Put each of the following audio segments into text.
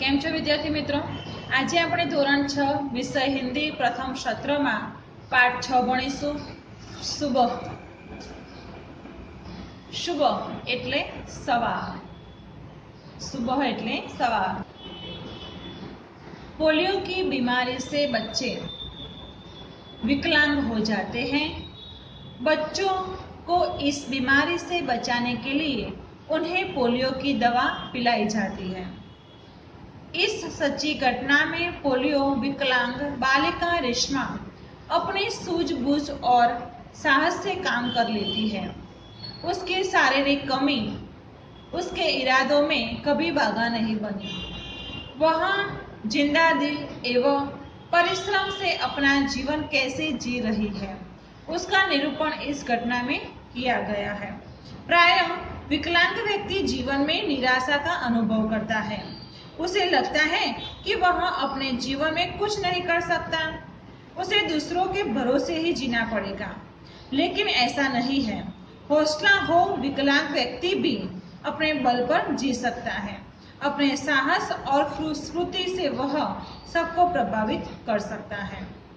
કેમ છો વિદ્યાર્થી મિત્રો? આજે આપણે ધોરણ 6 વિષય હિન્દી પ્રથમ સત્રમાં પાઠ 6 ભણીશું. સુબહ. સુબહ એટલે સવાર. सुबह એટલે सवार. पोलियो की बीमारी से बच्चे विकलांग हो जाते हैं. बच्चों को इस बीमारी से बचाने के लिए उन्हें पोलियो की दवा पिलाई जाती है. इस सच्ची घटना में पोलियो विकलांग बालिका रेशमा अपनी सूझबूझ और साहस से काम कर लेती है. उसकी शारीरिक कमी उसके इरादों में कभी बाधा नहीं बनी. वह जिंदा दिल एवं परिश्रम से अपना जीवन कैसे जी रही है, उसका निरूपण इस घटना में किया गया है. प्रायः विकलांग व्यक्ति जीवन में निराशा का अनुभव करता है. उसे लगता है कि वह अपने जीवन में कुछ नहीं कर सकता. उसे दूसरों के भरोसे ही जीना पड़ेगा. लेकिन ऐसा नहीं है. हौसला हो, विकलांग व्यक्ति भी अपने बल पर जी सकता है. अपने साहस और स्फूर्ति से वह सबको प्रभावित कर सकता है.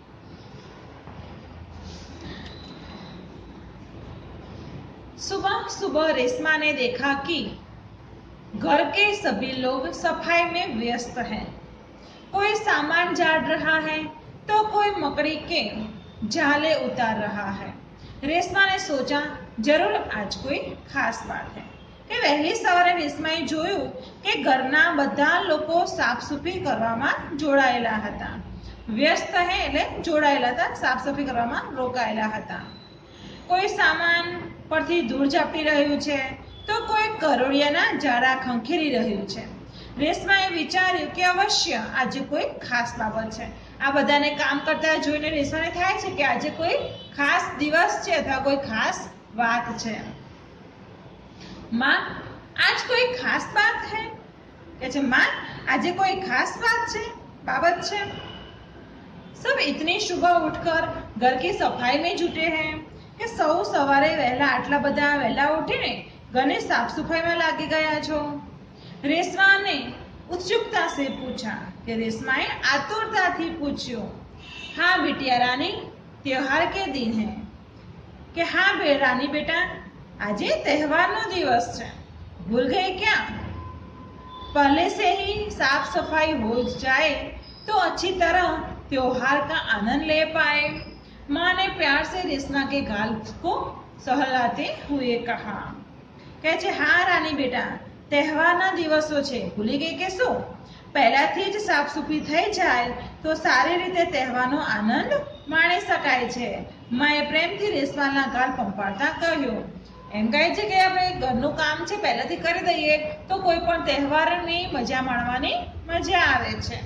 सुबह सुबह रेशमा ने देखा कि घर के सभी लोग सफाई में व्यस्त हैं. कोई सामान झाड़ रहा है तो कोई मकड़ी के जाले उतार रहा है. रेशमा ने सोचा, जरूर आज कोई खास बात है. કે વહેલી સવારે રેશમાએ જોયું કે ઘરના બધા લોકો સાફ સફાઈ કરવામાં જોડાયેલા હતા. વ્યસ્ત હે એટલે જોડાયેલા હતા, સાફ સફાઈ કરવામાં રોકાયેલા હતા. કોઈ સામાન પરથી ધૂળ ઝાપટી રહ્યું છે તો કોઈ કરોળિયાના ઝાડા ખંખેરી રહ્યું છે. રેશમાએ વિચાર્યું કે અવશ્ય આજે કોઈ ખાસ બાબત છે. આ બધાને કામ કરતા જોઈને રેશમાને થાય છે કે આજે કોઈ ખાસ દિવસ છે અથવા કોઈ ખાસ વાત છે. माँ, आज कोई खास बात है? कहते माँ, आज कोई खास बाबत है. सब इतनी सुबह उठकर घर की सफाई में जुटे हैं कि सौ सवारे वहेला आटला बधा वहेला उठीने घरनी साफ सफाई में लागी गया छो. रेशमा ने उत्सुकता से पूछा कि रेशमाए आतुरता थी पूछ्यो, हाँ बिटिया रानी, त्योहार के दिन है. कि हाँ रानी बेटा, આજે તહેવારનો દિવસ છે. ભૂલ ગઈ क्या? पहले से ही साफ सफाई हो जाए तो अच्छी तरह त्योहार का आनंद ले पाए. माँ ने प्यार से रेशमा के गाल को सहलाते हुए कहा. કહે છે, હા રાની બેટા, તહેવારના દિવસો છે, ભૂલી ગઈ કે શું? પહેલાથી જ સાફ સફાઈ થઈ જાય તો સારી રીતે તહેવારનો આનંદ માણી શકાય છે. માએ પ્રેમથી રેશમાના ગાલ પંપાળતા કહ્યું. એમ કહે છે કે આપણે ઘરનું કામ છે પહેલાથી કરી દઈએ તો કોઈ પણ તહેવારની મજા માણવાની મજા આવે છે.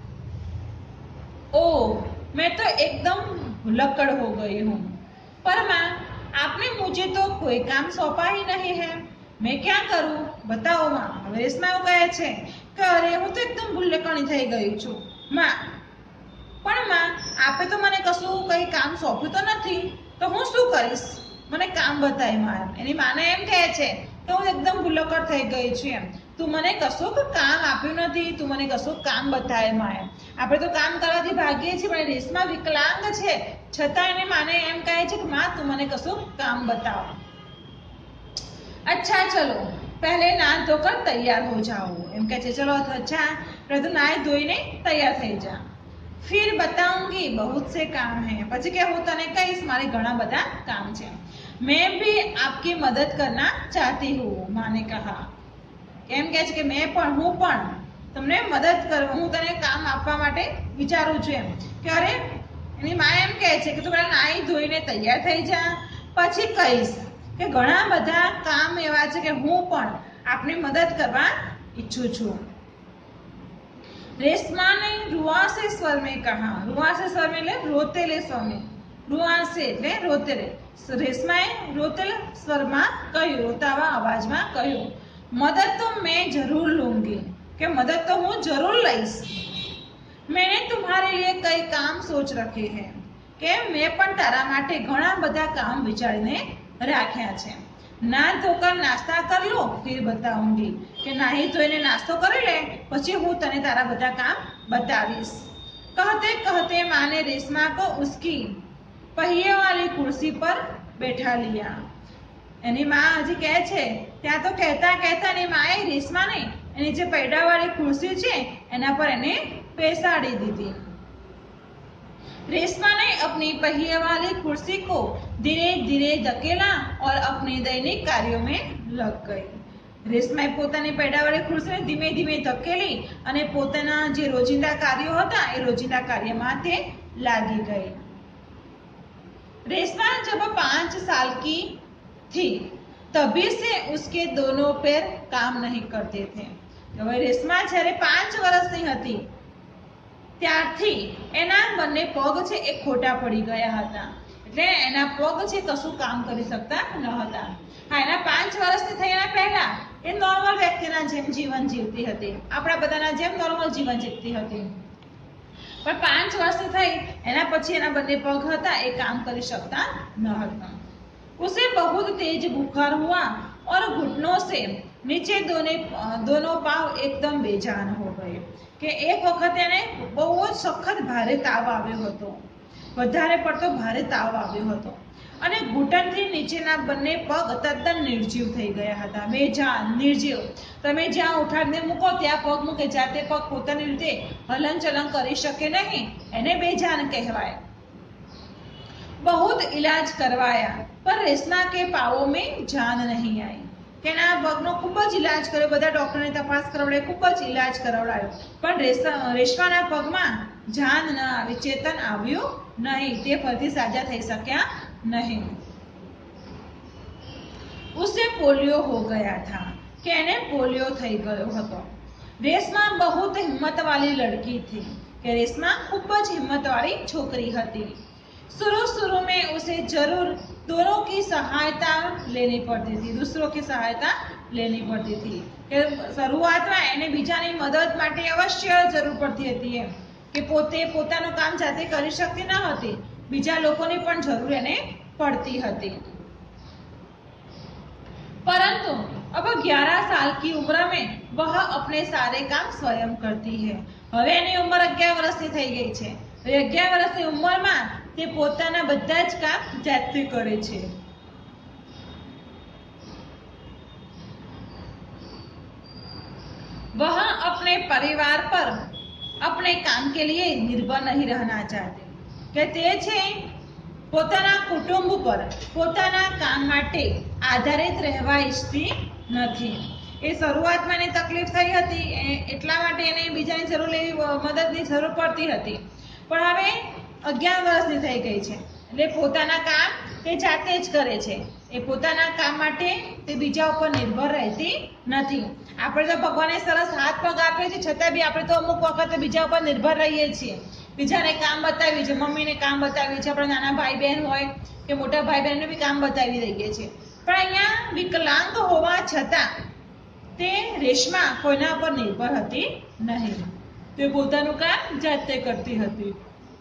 ओ, मैं तो एकदम भुलक्कड़ हो गई हूँ. पर माँ, आपने मुझे तो कोई काम सौंपा ही नहीं है. मैं क्या करूँ बताओ माँ. હવે રેશમા એવું કહે છે કે અરે હું તો એકદમ ભૂલકણી થઈ ગઈ છું. માँ, પણ માँ, આપે તો મને કશું કઈ કામ સોંપ્યું તો નથી, તો હું શું કરીશ? મને કામ બતાય મારે. એની માને એમ કહે છે કે હું એકદમ ભૂલકડ થઈ ગઈ છું એમ. તું મને કશું કામ આપ્યું નથી, તું મને કશું કામ બતાય માએ. આપણે તો કામ કરવાથી ભાગીએ છીએ, પણ રેશમા વિકલાંગ છે છતાં એને માને એમ કહે છે કે માં તું મને કશું કામ બતાવ. अच्छा चलो पहले नहा धोकर तैयार हो जाओ. એમ કહે છે ચલો अच्छा पहले तो नहाई धोઈને तैयार થઈ જા. फिर बताऊंगी बहुत से काम है. પછી કે હું તને કહીશ મારે ઘણા બધા કામ છે. मैं भी आपकी मदद करना चाहती हूँ, माँ ने कहा. એમ કહે છે કે મેં પણ હું પણ તમને મદદ કરવા, હું તને કામ આપવા માટે વિચારું છું એમ. કે અરે એની માં એમ કહે છે કે તું પહેલા નાહી ધોઈને તૈયાર થઈ જા, પછી કહીશ કે ઘણા બધા કામ એવા છે કે હું પણ આપની મદદ કરવા ઈચ્છું છું. रेशमा ने रुआसे स्वर में कहा. रुआसे स्वर में ले रोतेले स्वर में. रुआसे એટલે રોતેલે. રેશમાએ રોતેલ સ્વરમાં કહ્યું, રોતાવા અવાજમાં કહ્યું, મદદ તો मैं जरूर लूंगी. કે મદદ તો હું જરૂર લઈશ. मैंने तुम्हारे लिए कई काम सोच रखे हैं. કે મેં પણ તારા માટે ઘણા બધા કામ વિચારીને રાખ્યા છે. ना धोकर नाश्ता कर लो फिर बताऊंगी. કે નાહી ધોઈને નાસ્તો કરી લે પછી હું તને તારા બધા કામ બતાવીશ। कहते कहते माँ ने रेशमा को उसकी पहिए वाली कुर्सी पर बैठा लिया। એની માં હજી કહે છે ત્યાં તો કહેતા કહેતા ની માએ રેશમાને એની જે પૈડાવાળી ખુરશી છે એના પર એને બેસાડી દીધી। रेशमा ने अपनी पहिए वाली कुर्सी को धीरे धीरे धकेला और अपने दैनिक कार्यों में लग गई। રેશમાએ પોતાની પૈડાવાળી ખુરશીને ધીમે ધીમે ધકેલી અને પોતાના જે રોજિંદા કાર્યો હતા એ રોજિંદા કાર્યમાં તે લાગી ગઈ। रेशमा जब 5 साल की थी तभी से उसके दोनों पैर काम नहीं करते थे। હવે રેશમા જ્યારે 5 વર્ષની હતી ત્યારથી એના બંને પગ છે એ ખોટા પડી ગયા હતા, એટલે એના પગ છે કશું કામ કરી શકતા ન હતા। હા, એના 5 વર્ષની થયા પહેલા એ નોર્મલ વ્યક્તિના જેમ જીવન જીવતી હતી, આપણા બધાના જેમ નોર્મલ જીવન જીવતી હતી, પણ 5 વર્ષની થઈ એના પછી એના બંને પગ હતા એ કામ કરી શકતા ન હતા। उसे बहुत तेज बुखार हुआ और घुटनों से नीचे दोनों पांव एकदम बेजान हो गए કે એક વખત એને બહુ જ સખત ભારે તાવ આવ્યો હતો, વધારે પડતો ભારે તાવ આવ્યો હતો અને ઘૂંટણથી નીચેના બંને પગ તદ્દન નિર્જીવ થઈ ગયા હતા। બેજાન, નિર્જીવ, તમે જ્યાં ઉઠાડીને મૂકો ત્યાં પગ મૂકે, જાતે પગ પોતાની રીતે હલનચલન કરી શકે નહીં, એને બેજાન કહેવાય। बहुत इलाज करवाया पर रेशमा के पाँवों में जान नहीं आई કે ના પગનો ખૂબ જ ઇલાજ કર્યો, બધા ડોક્ટરને તપાસ કરાવડાય, ખૂબ જ ઇલાજ કરાવડાયો, પણ રેશમાના પગમાં જાન ન આવી, ચેતન આવ્યું નહીં, તે ફરીથી સાજા થઈ શક્યા નહીં। उसे पोलियो हो गया था કે એને પોલિયો થઈ ગયો હતો। રેશમા बहुत हिम्मत वाली लड़की थी કે રેશમા ખૂબ જ હિંમતવાળી છોકરી હતી। शुरू में उसे जरूर दोनों की सहायता लेनी पड़ती थी, दूसरों की सहायता लेनी पड़ती थी કે શરૂઆતમાં એને બીજાની મદદ માટે અવશ્ય જરૂર પડતી હતી એમ કે પોતે પોતાનું કામ જાતે કરી શકતી ન હતી, બીજા લોકોની પણ જરૂર એને પડતી હતી। परंतु अब 11 साल की उम्र में वह अपने सारे काम स्वयं करती है। હવે એની ઉંમર 11 વર્ષની થઈ ગઈ છે, 11 વર્ષની ઉંમરમાં તે પોતાના બધા જ કામ જાતે કરે છે। वह अपने परिवार पर अपने काम के लिए निर्भर नहीं रहना चाहते કે તે છે પોતાના કુટુંબ પર પોતાના કામ માટે આધારિત રહેવા ઈચ્છતી નથી। એ શરૂઆતમાં એને તકલીફ થઈ હતી એટલા માટે એને બીજાની જરૂર લેવી, મદદની જરૂર પડતી હતી, પણ હવે 11 વર્ષની થઈ ગઈ છે એટલે પોતાના કામ તે જાતે જ કરે છે। એ પોતાના કામ માટે તે બીજા ઉપર નિર્ભર રહેતી નથી। આપણે તો ભગવાને સરસ હાથ પગ આપ્યો છે છતાં બી આપણે તો અમુક વખત બીજા ઉપર નિર્ભર રહીએ છીએ, બીજાને કામ બતાવી છે, મમ્મીને કામ બતાવી છે, આપણા નાના ભાઈ બહેન હોય કે મોટા ભાઈ બહેનને બી કામ બતાવી દઈએ છીએ, પણ અહીંયા વિકલાંગ હોવા છતાં તે રેશમા કોઈના પર નિર્ભર હતી નહીં, તે પોતાનું કામ જાતે કરતી હતી।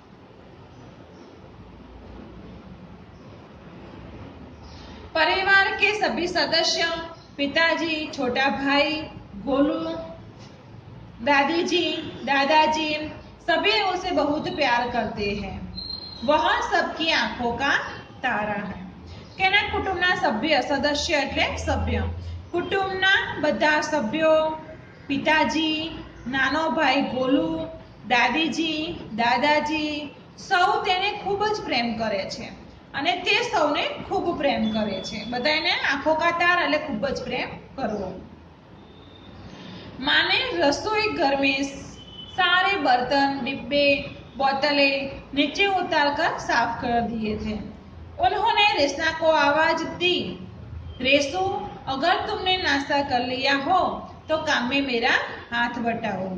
परिवार के सभी सदस्य, पिताजी, छोटा भाई, गोलू, दादी जी, दादाजी, सभी उसे बहुत प्यार करते हैं। वह सबकी आंखों का तारा है કેના કુટુંબના સભ્ય, સદસ્ય એટલે સભ્ય, કુટુંબના બધા સભ્યો, પિતાજી, નાનો ભાઈ ગોલુ, દાદીજી, દાદાજી, સૌ તેને ખૂબ જ પ્રેમ કરે છે અને તે સૌને ખૂબ પ્રેમ કરે છે। બધાને આંખો કા તાર એટલે ખૂબ જ પ્રેમ કરવો। माने रसोई घर में सारे बर्तन, डिब्बे, बोतलें नीचे उतारकर साफ कर दिए थे। उन्होंने रेशमा को आवाज दी, रेशु, अगर तुमने नाश्ता कर लिया हो तो काम में मेरा हाथ बटाओ।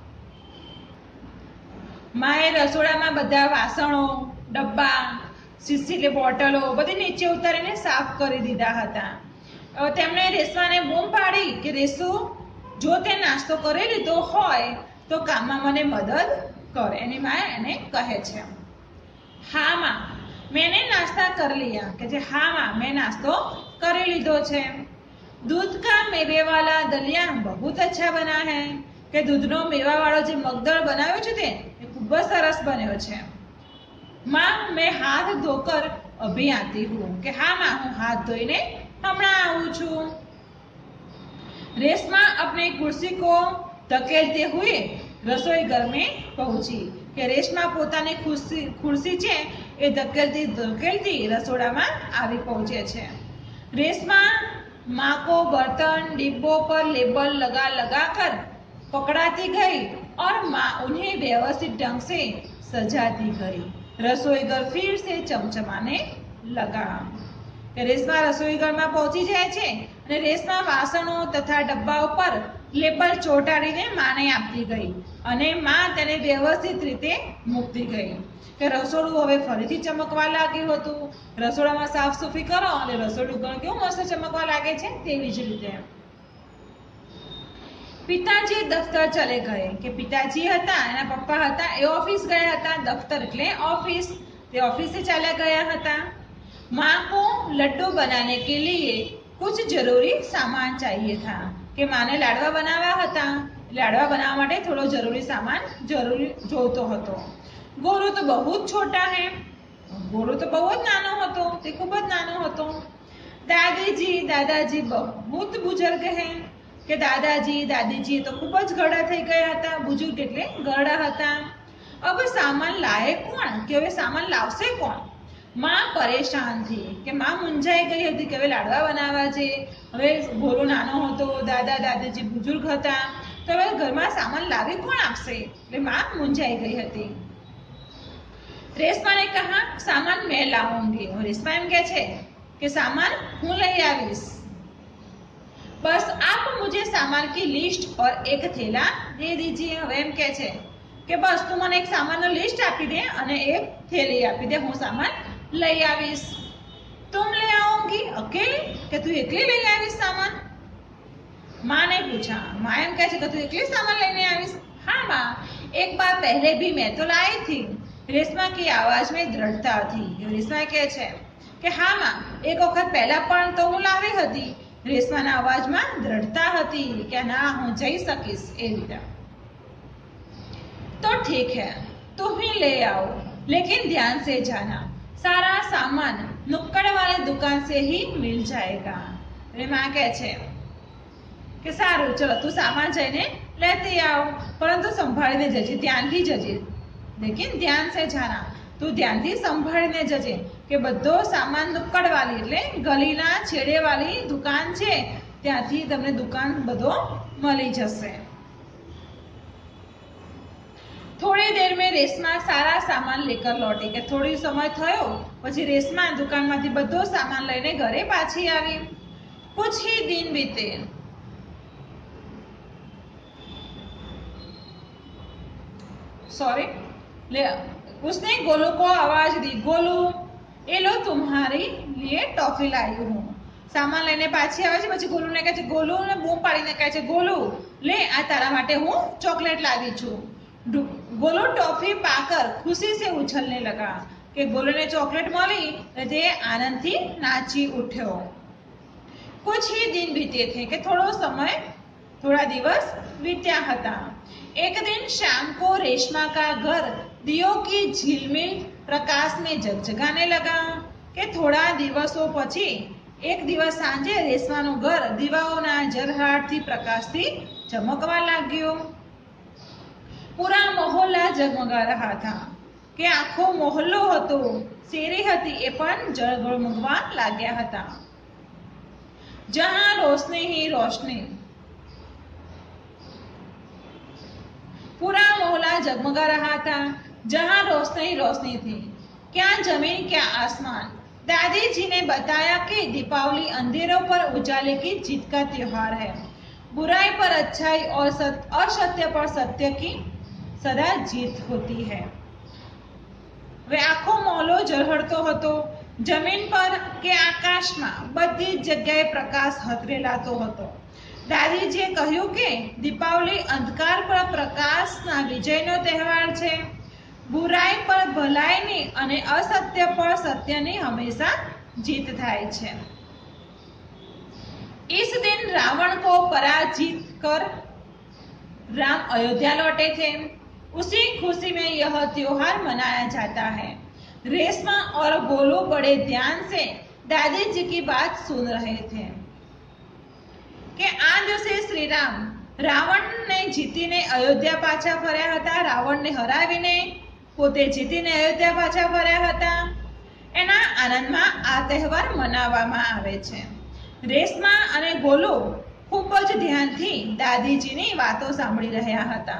माए रसोડામાં બધા વાસણો, ડબ્બા, સીસીલે બોટલો બધી નીચે ઉતારીને સાફ કરી દીધા હતા। તેમણે રેશમાને બૂમ પાડી કે રેશુ, જો તે નાસ્તો કરી લીધો હોય તો કામમાં મને મદદ કર। એની માં એને કહે છે હા માં, मैंने नाश्ता कर लिया કે જે હા માં, મેં નાસ્તો કરી લીધો છે। दूध का मेवे वाला दलिया बहुत अच्छा बना है। કે દૂધનો મેવાવાળો જે મગદળ બનાવ્યો છે તે ખૂબ જ સરસ બન્યો છે। माँ मैं हाथ धोकर अभी आती हूँ कि हाँ माँ हूँ हाथ धोईने हमणां आऊं छूं। रेशमा अपनी कुर्सी को धकेलते हुए रसोई घर में पहुंची कि रेशमा पोतानी खुर्सी छे ए धकेलती धकेलती रसोड़ामां आवी पहुंचे छे। रेशमा माँ को बर्तन डिब्बों पर लेबल लगा लगा कर पकड़ाती गई और माँ उन्हें व्यवस्थित ढंग से सजाती गई। रसोई घर फिर से चमचमाने लगा। रेशमा रसोई घर में पहुंची जाए छे અને રેશમા વાસણો તથા ડબ્બાઓ પર લેબલ ચોંટાડીને માને આપતી ગઈ અને માં તેને વ્યવસ્થિત રીતે મૂકતી ગઈ કે રસોડું હવે ફરીથી ચમકવા લાગ્યું હતું। રસોડામાં સાફ સફાઈ કરો અને રસોડું કેવું મસ્ત ચમકવા લાગે છે તેવી જ રીતે। પિતાજી દફતર ચલે ગए કે પિતાજી હતા એના પપ્પા હતા એ ઓફિસ ગયા હતા। દફતર એટલે ઓફિસ, તે ઓફિસે ચાલ્યા ગયા હતા। माँ को लड्डू बनाने के लिए कुछ जरूरी सामान चाहिए था कि माँ ने लाडवा बनावा हता। लाडवा बनावा माटे थोड़ो जरूरी सामान जरूरी जोतो हतो। गोलू तो बहुत छोटा है, गोलू तो बहुत नानो हतो, ते खूब ज नानो हतो। दादाजी बहुत बुजुर्ग हैं કે દાદાજી દાદીજી તો ખૂબ જ ગળા થઈ ગયા હતા। બુજુર્ગ એટલે ગળા હતા। હવે સામાન લાયે કોણ કે હવે સામાન લાવશે કોણ? માં પરેશાન थी કે માં મૂંઝાઈ ગઈ હતી કે હવે લાડવા બનાવવા છે, હવે ગોરો નાનો હતો, દાદા દાદીજી બુજુર્ગ હતા, તો હવે ઘરમાં સામાન લાવી કોણ આપશે? એટલે માં મૂંઝાઈ ગઈ હતી। રેશમાને કહા સામાન મેં લાવુંગી। રેશમા એમ કહે છે કે સામાન હું લઈ આવીશ। बस आप मुझे सामान की लिस्ट और एक थैला दे दीजिए। હવે એમ કહે છે કે બસ તું મને એક સામાનનો લિસ્ટ આપી દે અને એક થેલી આપી દે, હું સામાન લઈ આવીશ। तुम ले आओगी अकेले કે તું એકલી લઈ આવીશ સામાન? माँ ने पूछा। माँ एम કહે છે કે તું એકલી सामान લઈને આવીશ? हाँ माँ, एक बार पहले भी मैं तो लाई थी। रेशमा की आवाज में दृढ़ता थी। रेशमा કહે છે કે हाँ माँ, एक वखत पहला पण तो હું લાવી હતી। રેશમાના અવાજમાં દ્રઢતા હતી કે ના હું જઈ શકીશ એ રીતે। तो ठीक है, तुम ही ले आओ, लेकिन ध्यान से जाना, सारा सामान नुक्कड़ वाली दुकान से ही मिल जाएगा। એટલે માં કહે છે કે સારું ચલો તું સામાન જઈને લેતી આવ, પરંતુ સંભાળીને જજે, ધ્યાનથી જજે। લેકિન ध्यान से जाना, તું ધ્યાનથી સંભાળીને જજે કે બધો સામાન નુક્કડ વાળી એટલે ગલીના છેડે વાળી દુકાન છે ત્યાંથી તમને દુકાન બધો મળી જશે। थोड़ी देर में रेशमा सारा सामान लेकर लौटी કે થોડી સમય થયો પછી રેશમા દુકાનમાંથી બધો સામાન લઈને ઘરે પાછી આવી। कुछ ही दिन बीते। सॉरी, उसने गोलू को आवाज दी, गोलू ये लो तुम्हारी लिए टॉफी लाई हूँ। सामान लઈને પાછી આવે છે પછી ગોલુને કહે છે, ગોલુને બૂમ પાડીને કહે છે, ગોલુ લે આ તારા માટે હું ચોકલેટ લાવી છું। गोलू टॉफी पाकर खुशी से उछलने लगा कि गोलूने चॉकलेट मળી અને તે આનંદથી નાચી ઉઠ્યો। कुछ ही दिन बीते थे कि थोड़ा दिवस बीत्या હતા। एक दिन शाम को रेशमा का घर दियों की झिलमिल प्रकाश में जगजगाने लगा કે થોડા દિવસો પછી એક દિવસ સાંજે રેશમાનું ઘર દીવાઓના ઝળહળાટથી પ્રકાશથી ચમકવા લાગ્યો। पूरा मोहल्ला जगमगा रहा था કે આખો મોહલ્લો હતો, શેરી હતી એ પણ જગમગવા લાગ્યા હતા। जहां रोशनी ही रोशनी, पूरा मोहल्ला जगमगा रहा था जहां रोशनी ही रोशनी थी, क्या जमीन क्या आसमान। दादी ने बताया कि दीपावली अंधेरों पर उजाले की जीत का त्योहार है। बुराई पर अच्छाई और असत्य पर सत्य की सदा जीत होती है। वे आखो मोहल्लो ઝળહળતો હતો, જમીન પર કે આકાશમાં બધી જગ્યાએ પ્રકાશ હતરેલાતો હતો। દાદીજીએ કહ્યું કે દીપાવલી અંધકાર પર પ્રકાશના વિજયનો તહેવાર છે। बुराई पर भलाई અને असत्य पर सत्यની हमेशा जीत थाय छे। इस दिन रावण को पराजित कर राम अयोध्या लौटे थे। उसी खुशी में यह त्योहार मनाया जाता है। रेशमा और गोलू बड़े ध्यान से दादी जी की बात सुन रहे थे કે આ દિવસે શ્રીરામ રાવણને જીતીને અયોધ્યા પાછા ફર્યા હતા। રાવણને હરાવીને પોતે જીતીને અયોધ્યા પાછા ફર્યા હતા। એના આનંદમાં આ તહેવાર મનાવવામાં આવે છે। રેશમા અને ગોલુ ખૂબ જ ધ્યાનથી દાદીજીની વાતો સાંભળી રહ્યા હતા।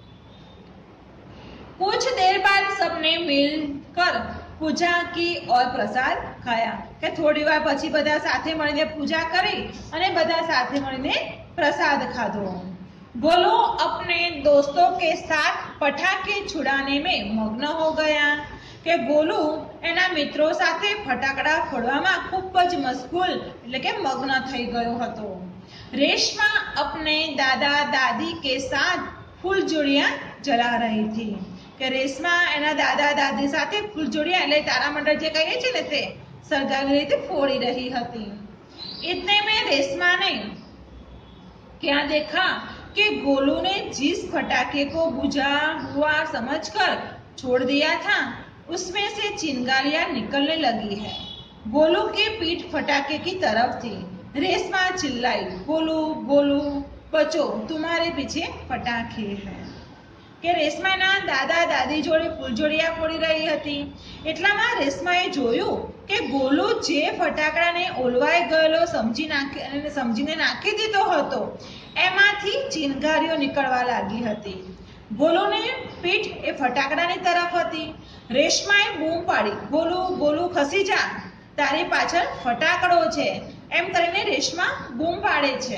कुछ देर बाद सबने मिलकर पूजा की और प्रसाद खाया કે થોડી વાર પછી બધા સાથે મળીને પૂજા કરી અને બધા સાથે મળીને प्रसाद खाधो। गोलू अपने दोस्तों के साथ पटाखे छुड़ाने में मग्न हो गया કે ગોલુ એના મિત્રો સાથે ફટાકડા ફોડવામાં ખૂબ જ મશગુલ એટલે કે મગ્ન થઈ ગયો હતો। રેશમા अपने दादा दादी के साथ फूलझड़ियां जला रही थी કે રેશમા એના દાદા દાદી સાથે ફૂલઝડિયા એટલે તારામંડળ જે કહીએ છીએ ને તે સળગાવી રીતે ફોડી रही હતી। इतने में रेशमा ने क्या देखा कि गोलू ने जिस फटाके को बुझा हुआ समझकर छोड़ दिया था उसमें से चिंगारियां निकलने लगी है। गोलू की पीठ फटाके की तरफ थी। रेशमा चिल्लाई, गोलू गोलू बचो, तुम्हारे पीछे फटाके हैं। કે રેશમાના દાદા દાદી જોડે ફૂલઝડિયા ફોડી રહી હતી। એટલામાં રેશમાએ જોયું કે ગોલુ જે ફટાકડાને ઓલવાઈ ગયેલો સમજીને નાખી દીધો હતો એમાંથી ચિનગારીઓ નીકળવા લાગી હતી। ગોલુની પીઠ એ ફટાકડાની તરફ હતી। રેશમાએ બૂમ પાડી, ગોલુ ગોલુ ખસી જા, તારી પાછળ ફટાકડો છે, એમ કરીને રેશમા બૂમ પાડે છે।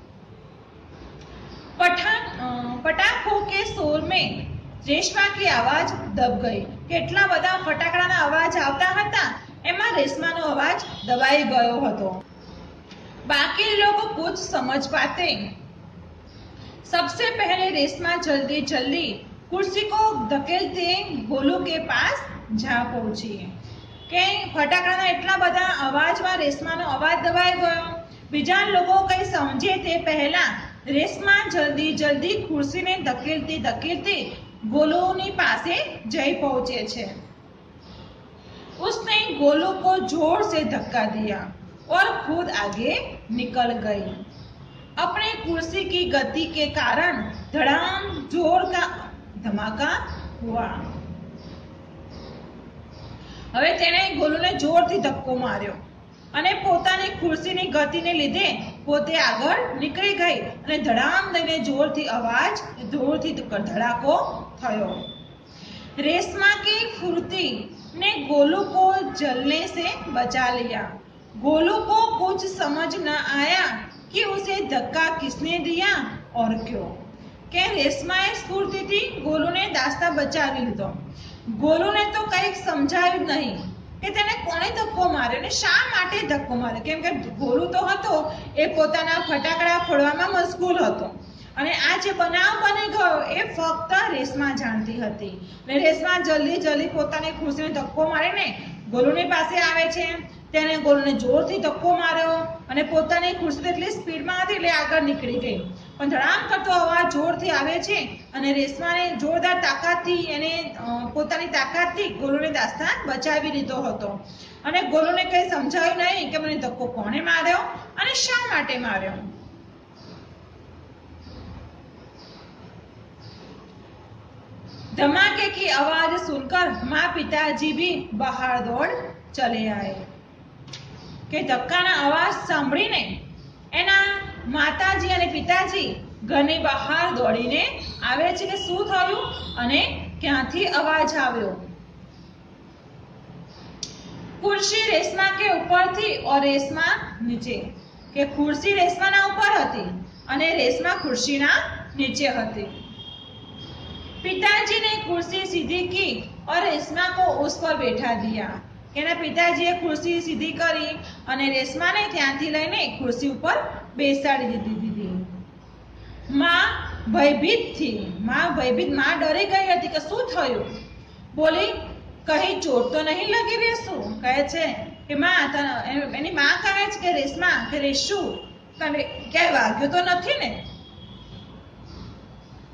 पटाखों के शोर में रेशमा की आवाज दब गई। કેટલા બધા ફટાકડાના અવાજ આવતા હતા એમાં રેશમાનો અવાજ દબાઈ ગયો હતો। बाकी लोग कुछ समझ पाते। सबसे पहले रेशमा जल्दी जल्दी कुर्सी को धकेलते गोलू के पास जा पहुंची કે ફટાકડાના એટલા બધા અવાજમાં રેશમાનો અવાજ દબાઈ ગયો। બીજા લોકો કઈ સમજે તે પહેલા રેશમા જલ્દી જલ્દી ખુરશીને ધકેલતી ધકેલતી गोलूनी पासे जय पहुंचे छे। उसने गोलू को जोर से धक्का दिया और खुद आगे निकल गई। अपनी कुर्सी की गति के कारण धड़ाम जोर का धमाका हुआ। હવે તેણે ગોલુને જોરથી ધક્કો માર્યો અને પોતાની ખુરશીની ગતિને લીધે પોતે આગળ નીકળી ગઈ અને ધડામ દઈને જોરથી ધડાકો થયો। रेशमा की फुर्ती ने गोलू को जलने से बचा लिया। गोलू को कुछ समझ न आया कि उसे धक्का किसने दिया और क्यों। કે રેશમાએ સ્ફૂર્તિથી ગોલુને દાસ્તા બચાવી લીધો। ગોલુને તો કંઈક સમજાયું જ નહીં કે તેને કોણે ધક્કો માર્યો ને શા માટે ધક્કો માર્યો, કેમ કે ગોલુ તો હતો એ પોતાના ફટાકડા ફોડવામાં મશગુલ હતો અને આ જે બનાવ બની ગયો એ ફક્ત રેશમા જાણતી હતી। ને રેશમા જલ્દી જલ્દી પોતાની ખુરશીને ધક્કો મારીને ગોલુની પાસે આવે છે। તેને ગોલુને જોરથી ધક્કો માર્યો અને પોતાની ખુરશી એટલી સ્પીડમાં હતી એટલે આગળ નીકળી ગઈ। પણ ધડામ કરતો અવાજ જોરથી આવે છે અને રેશમાને જોરદાર તાકાતથી એને પોતાની તાકાતથી ગોલુને દાસ્તા બચાવી લીધો હતો અને ગોલુને કંઈ સમજાયું નહીં કે મને ધક્કો કોણે માર્યો અને શા માટે માર્યો। धमाके की आवाज सुनकर माँ पिताजी भी बाहर दौड़ चले आए। के धक्काना अवाज सांभळीने एना माताजी अने पिताजी घरनी बहार दौड़ीने आवे छे के शुं थयुं अने क्यांथी अवाज आव्यो। कुर्सी रेशमा के ऊपर थी और रेशमा नीचे। के कुर्सी रेशमाना ऊपर हती अने रेशमा कुर्सीना नीचे हती। पिताजी ने कुर्सी सीधी की और रेशमा को उस पर बैठा दिया। એના પિતાજીએ ખુરશી સીધી કરી અને રેશમાને ત્યાંથી લઈને ખુરશી ઉપર બેસાડી દીધી। માં ભયભીત थी। માં ડરી ગઈ હતી કે શું થયું। બોલી, કहीं ચોટ તો નહીં લગી રેશુ। કહે છે કે માં એની માં કહે છે કે રેશમા કે રેશુ ક્યાંય વાગ્યો તો નથી ને।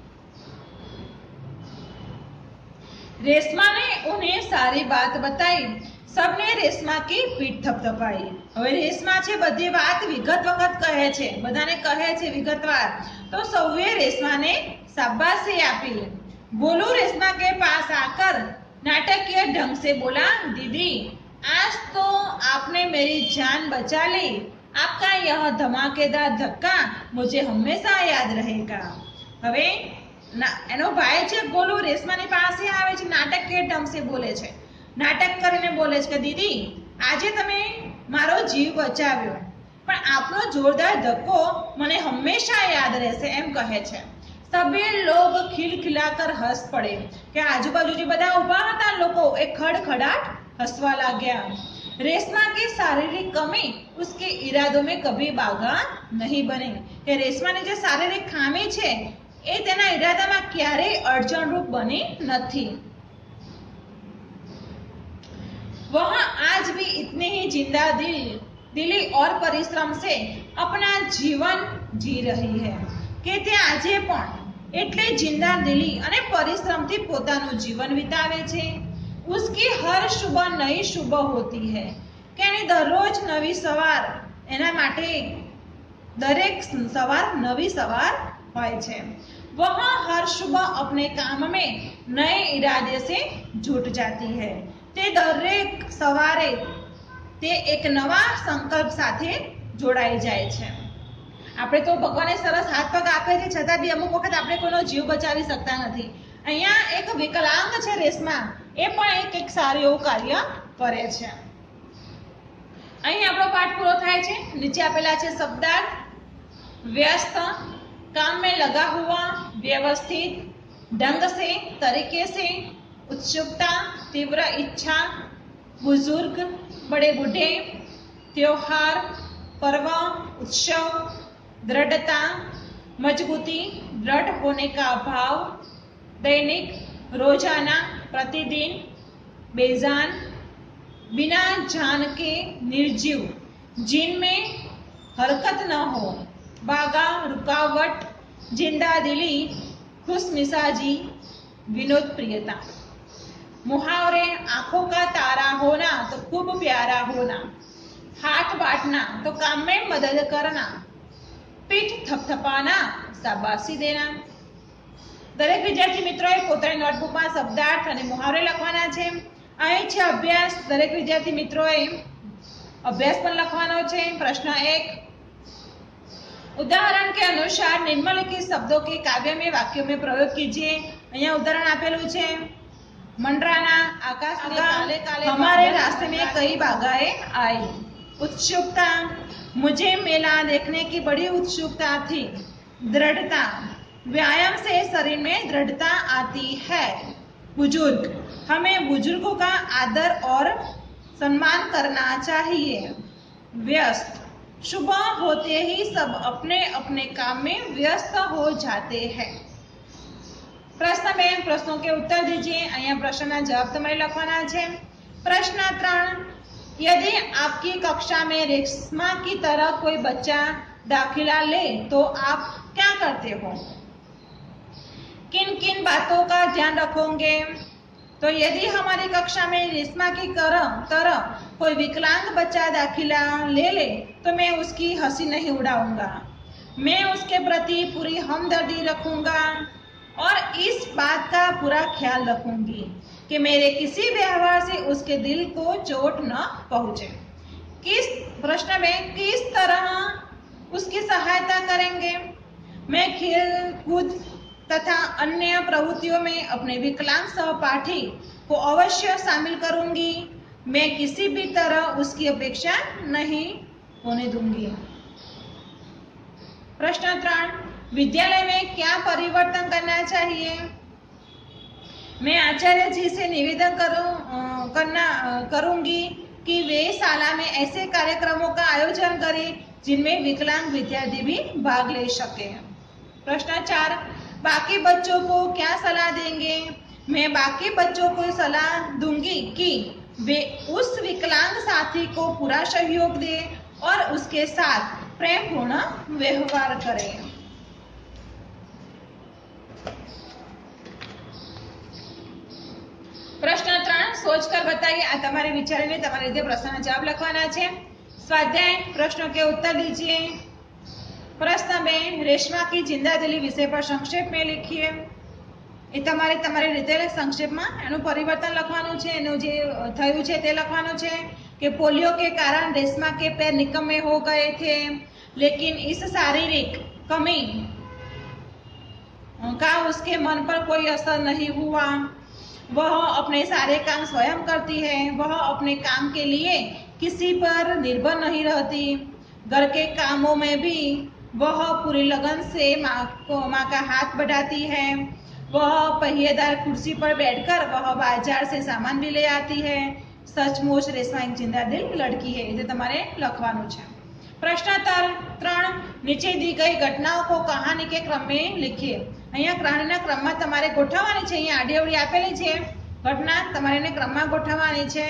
રેશમા ને ઉन्हें સારી વાત બતાઈ. सबने રેશમા की પીઠ થપથપાઈ. હવે રેશમા છે બધી વાત વિગત વખત કહે છે, બધાને કહે છે વિગતવાર. તો સૌએ રેશમાને શાબાશી આપી. गोलू रेशमा के पास आकर नाटकीय ढंग से बोला, दीदी आज तो आपने मेरी जान बचा ली. आपका यह धमाकेदार धक्का मुझे हमेशा याद रहेगा. હવે એનો ભાઈ છે ગોલુ રેશમાની પાસે આવે છે, નાટકીય ઢંગ સે બોલે છે, નાટક કરીને બોલે છે કે દીદી આજે તમે મારો જીવ બચાવ્યો, પણ આપનો જોરદાર ધક્કો મને હંમેશા યાદ રહેશે એમ કહે છે. સભી લોગ ખિલખિલાકર હસ પડે કે આજુબાજુ જે બધા ઊભા હતા લોકો એ ખડખડાટ હસવા લાગ્યા. रेशमा की शारीरिक कमी उसके इरादों में कभी बाधा नहीं बनी. કે રેશમાની જે શારીરિક ખામી છે એ તેના ઈરાદામાં ક્યારેય અડચણરૂપ બની નથી. वह आज भी इतने ही जिंदा दिली और परिश्रम से अपना जीवन जी रही है. કે તે આજે પણ એટલે જિંદા દિલી અને પરિશ્રમથી પોતાનું જીવન વિતાવે છે. उसकी हर सुबह नई सुबह होती है. કે એની દરરોજ નવી સવાર, એના માટે દરેક સવાર નવી સવાર હોય છે. वह हर सुबह अपने काम में नए इरादे से जुट जाती है. તે દરેક સવારે તે એક નવા સંકલ્પ સાથે જોડાઈ જાય છે. આપણે તો ભગવાને સરસ હાથ પગ આપે છે, છતાં બી અમુક વખત આપણે કોઈનો જીવ બચાવી શકતા નથી. અહીંયા એક વિકલાંગ છે રેશમા, એ પણ એક સારું એવું કાર્ય કરે છે. અહીં આપણો પાઠ પૂરો થાય છે. નીચે આપેલા છે શબ્દાર્થ: व्यस्त, काम में लगा हुआ, व्यवस्थित, ढंग से, तरीके से, उत्सुकता, तीव्र इच्छा, बुजुर्ग, बड़े बूढ़े, त्योहार, पर्व, उत्सव, दृढ़ता, मजबूती, दृढ़ होने का भाव, दैनिक, रोजाना, प्रतिदिन, बेजान, बिना जान के, निर्जीव, जिनमें हरकत न हो, बागा, रुकावट, जिंदा दिली, खुश मिजाजी, विनोद प्रियता. मुहावरे: आंखों का तारा होना तो खूब प्यारा होना, हाथ बांटना तो काम में मदद करना, पीठ थपथपाना, शाबाशी देना. દરેક વિદ્યાર્થી મિત્રોએ પોતાની નોટબુકમાં શબ્દાર્થ અને મુહાવરે લખવાના છે. અહીં છે અભ્યાસ. દરેક વિદ્યાર્થી મિત્રોએ અભ્યાસ પણ લખવાનો છે. પ્રશ્ન 1, उदाहरण के अनुसार निम्नलिखित शब्दों के काव्य में वाक्यों में प्रयोग कीजिए. અહીંયા ઉદાહરણ આપેલું છે. मंडराना, आकाश में काले काले हमारे रास्ते में कई बाधाएं आई. उत्सुकता, मुझे मेला देखने की बड़ी उत्सुकता थी. दृढ़ता, व्यायाम से शरीर में दृढ़ता आती है. बुजुर्ग, हमें बुजुर्गों का आदर और सम्मान करना चाहिए. व्यस्त, सुबह होते ही सब अपने अपने काम में व्यस्त हो जाते हैं. प्रश्न में प्रश्नों के उत्तर दीजिए. અહીંયા પ્રશ્નના જવાબ તમારે લખવાના છે. प्रश्न 3, यदि आपकी कक्षा में रेशमा की तरह कोई बच्चा दाखिला ले तो आप क्या करते हो? किन किन बातों का ध्यान रखोगे? तो यदि हमारी कक्षा में रेशमा की तरह कोई विकलांग बच्चा दाखिला ले तो मैं उसकी हंसी नहीं उड़ाऊंगा. मैं उसके प्रति पूरी हमदर्दी रखूंगा और इस बात का पूरा ख्याल रखूंगी कि मेरे किसी व्यवहार से उसके दिल को चोट न पहुंचे. प्रश्न में किस तरह उसकी सहायता करेंगे? मैं खेल कूद तथा अन्य प्रवृत्तियों में अपने विकलांग सहपाठी को अवश्य शामिल करूंगी. मैं किसी भी तरह उसकी अपेक्षा नहीं होने दूंगी. प्रश्न 3, विद्यालय में क्या परिवर्तन करना चाहिए? मैं आचार्य जी से निवेदन करूंगी कि वे शाला में ऐसे कार्यक्रमों का आयोजन करें जिनमें विकलांग विद्यार्थी भी भाग ले सके. प्रश्न 4, बाकी बच्चों को क्या सलाह देंगे? मैं बाकी बच्चों को सलाह दूंगी कि वे उस विकलांग साथी को पूरा सहयोग दें और उसके साथ प्रेमपूर्ण व्यवहार करें. सोच कर बताइए। आ तमारे विचारीने तमारी रीते प्रश्नना जवाब लखवाना छे। स्वाध्याय प्रश्नों के उत्तर दीजिए। प्रश्न 2, रेशमा की जिंदादिली विषय पर संक्षेप में लिखिए। ए तमारे तमारी रीते संक्षेप में एनु परिवर्तन लखवानुं छे, एनु जे थयुं छे ते लखवानुं छे कि पोलियो के कारण रेशमा के पैर निकम्मे हो गए थे, लेकिन इस शारीरिक कमी का उसके मन पर कोई असर नहीं हुआ। वह अपने सारे काम स्वयं करती है। वह अपने काम के लिए किसी पर निर्भर नहीं रहती। घर के कामों में भी वह पूरी लगन से माँ का हाथ बढ़ाती है। वह पहिएदार कुर्सी पर बैठकर वह बाजार से सामान भी ले आती है। सचमुच रेशमा एक जिंदादिल लड़की है। ये तमारे लखवानुं छे। प्रश्न 3, नीचे दी गई घटनाओं को कहानी के क्रम में लिखिए। अहींया कहानीना क्रम में तमारे गोठववानी छे। अहींया आडी-अवળી आपेली छे घटना तमारे ने क्रम में गोठववानी छे।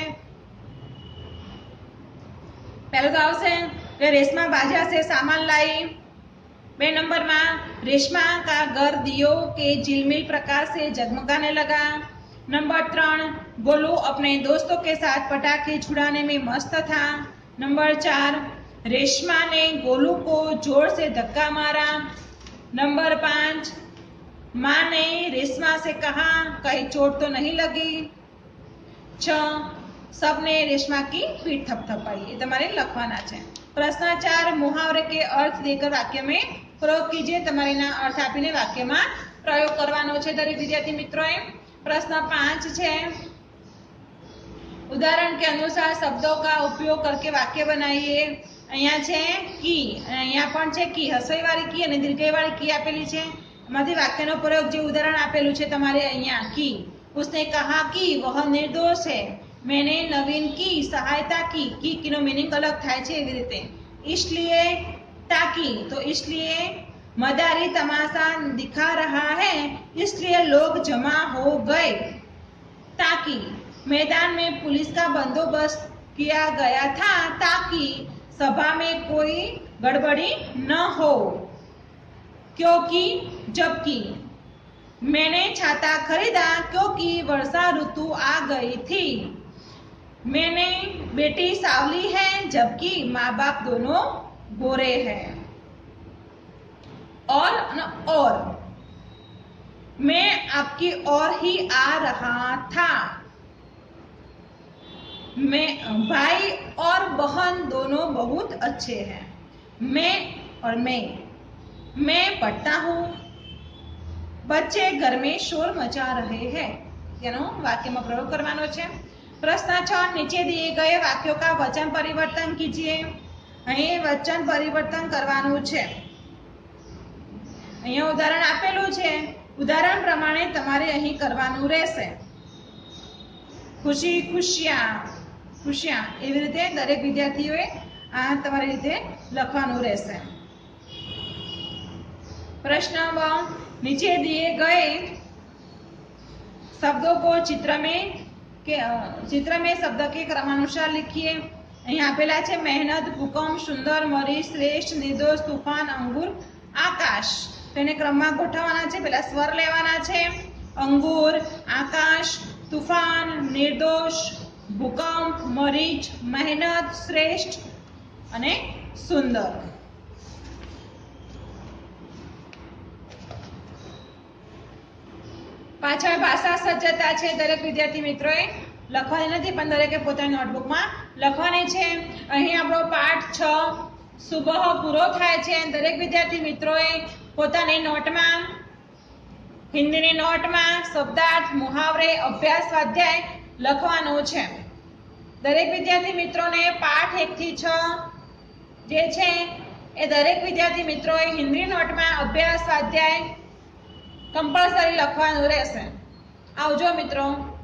पहले तो आवशे कि रेशमा बाजार से सामान लाई। 2 नंबर में रेशमा का घर दियो के झिलमिल प्रकाश से जगमगाने लगा। नंबर 3, गोलू अपने दोस्तों के साथ पटाखे छुड़ाने में मस्त था। नंबर 4, रेशमा ने गोलू को जोर से धक्का मारा। नंबर 5, माँ ने रेशमा से कहा कहीं चोट तो नहीं लगी। 6, सबने रेशमा की पीठ थपथपाई। ये तुम्हारे लखवाना है। प्रश्न 4, मुहावरे के अर्थ देकर वाक्य में प्रयोग कीजिए। तुम्हारे ना अर्थ आपीने वाक्य में प्रयोग करवानो छे दरेक विद्यार्थी मित्रों। प्रश्न 5 है, उदाहरण के अनुसार शब्दों का उपयोग करके वाक्य बनाइए। अहींया छे की, अहींया पण छे की, हसईवाળી की अने दीर्घईवाળી की आपेली छे। एमांथी वाक्यनो प्रयोग जे उदाहरण आपेलुं छे तमारे अहींया की। उसने कहा कि वह निर्दोष है। मैंने नवीन की सहायता की नो मीनिंग अलग थाय छे एवी रीते। इसलिए ताकि, तो इसलिए मदारी तमाशा दिखा रहा है, इसलिए लोग जमा हो गए। ताकि मैदान में पुलिस का बंदोबस्त किया गया था ताकि सभा में कोई गड़बड़ी न हो। क्योंकि, जबकि मैंने छाता खरीदा क्योंकि वर्षा ऋतु आ गई थी। मैंने बेटी सावली है जबकि माँ बाप दोनों गोरे हैं। और मैं आपकी ओर ही आ रहा था। मैं भाई और बहन दोनों बहुत अच्छे हैं। मैं पढ़ता हूँ। बच्चे घर में शोर मचा रहे हैं। तेनो वाक्य में प्रयोग करवानो छे। प्रश्न 6, नीचे दिए गए वाक्यों का वचन परिवर्तन कीजिए। अहीं वचन परिवर्तन करवानुं छे। अहीं उदाहरण आपेलुं छे। उदाहरण प्रमाणे तमारे अहीं करवानुं रहेशे। खुशी खुशियां, खुशियां एवी रीते दरेक विद्यार्थीओए आ तमारी रीते लखवानुं रहेशे। प्रश्न 2, नीचे दिए गए शब्दों को चित्र में शब्द के क्रमानुसार लिखिए। अहीं आपेला छे मेहनत, भूकंप, सुंदर, मरी, श्रेष्ठ, निर्दोष, तूफान, अंगूर, आकाश। तेने क्रम में गोठववाना छे। पहला स्वर लेवाना छे। अंगूर, आकाश, तूफान, निर्दोष, भूकंप, मरीच, मेहनत, श्रेष्ठ अने सुंदर। पाछळ भाषा सज्जता छे दरेक विद्यार्थी मित्रोए लखवानी नथी पण दरेके पोतानी नोटबुक में लखवानी छे। अहीं आपणो पाठ 6 सुबह पूरो थाय छे। दरेक विद्यार्थी मित्रोए पोतानी नोट में हिंदी नोट में शब्दार्थ, मुहावरे, अभ्यास, स्वाध्याय लखवानो छे। दरेक विद्यार्थी मित्रों ने पाठ 1 થી 6 जे छे ए दरेक विद्यार्थी मित्रोए हिंदी नोट में अभ्यास, स्वाध्याय कंपलसरी लखवानुं रहेशे। आवजो मित्रों।